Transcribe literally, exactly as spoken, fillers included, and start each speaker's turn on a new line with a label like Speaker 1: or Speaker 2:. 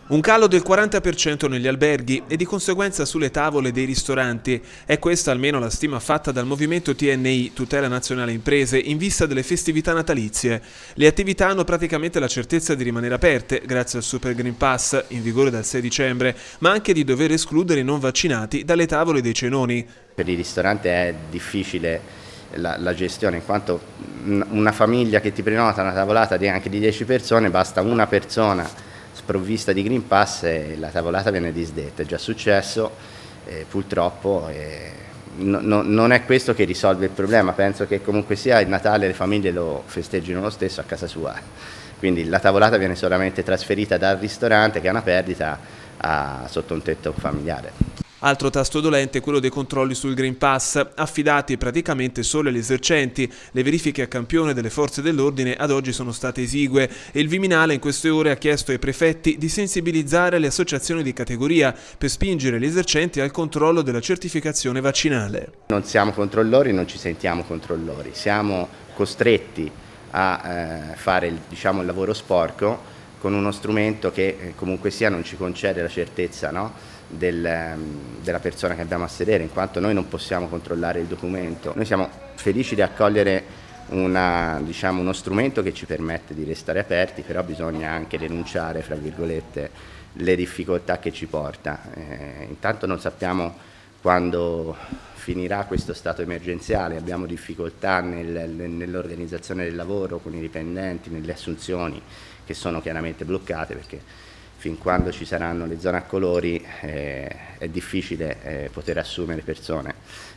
Speaker 1: Un calo del quaranta per cento negli alberghi e di conseguenza sulle tavole dei ristoranti. È questa almeno la stima fatta dal movimento T N I, Tutela Nazionale Imprese, in vista delle festività natalizie. Le attività hanno praticamente la certezza di rimanere aperte, grazie al Super Green Pass, in vigore dal sei dicembre, ma anche di dover escludere i non vaccinati dalle tavole dei cenoni.
Speaker 2: Per i ristoranti è difficile la, la gestione, in quanto una famiglia che ti prenota una tavolata di anche di dieci persone, basta una persona sprovvista di Green Pass e la tavolata viene disdetta. È già successo, eh, purtroppo eh, no, no, non è questo che risolve il problema. Penso che comunque sia il Natale le famiglie lo festeggino lo stesso a casa sua, quindi la tavolata viene solamente trasferita dal ristorante, che ha una perdita, a, sotto un tetto familiare.
Speaker 1: Altro tasto dolente è quello dei controlli sul Green Pass, affidati praticamente solo agli esercenti. Le verifiche a campione delle forze dell'ordine ad oggi sono state esigue e il Viminale in queste ore ha chiesto ai prefetti di sensibilizzare le associazioni di categoria per spingere gli esercenti al controllo della certificazione vaccinale.
Speaker 2: Non siamo controllori, non ci sentiamo controllori, siamo costretti a eh, fare il, diciamo, il lavoro sporco con uno strumento che eh, comunque sia non ci concede la certezza, no? Del, della persona che abbiamo a sedere, in quanto noi non possiamo controllare il documento. Noi siamo felici di accogliere una, diciamo, uno strumento che ci permette di restare aperti, però bisogna anche denunciare, fra virgolette, le difficoltà che ci porta. Eh, intanto non sappiamo quando finirà questo stato emergenziale, abbiamo difficoltà nel, nell'organizzazione del lavoro con i dipendenti, nelle assunzioni che sono chiaramente bloccate, perché fin quando ci saranno le zone a colori eh, è difficile eh, poter assumere persone.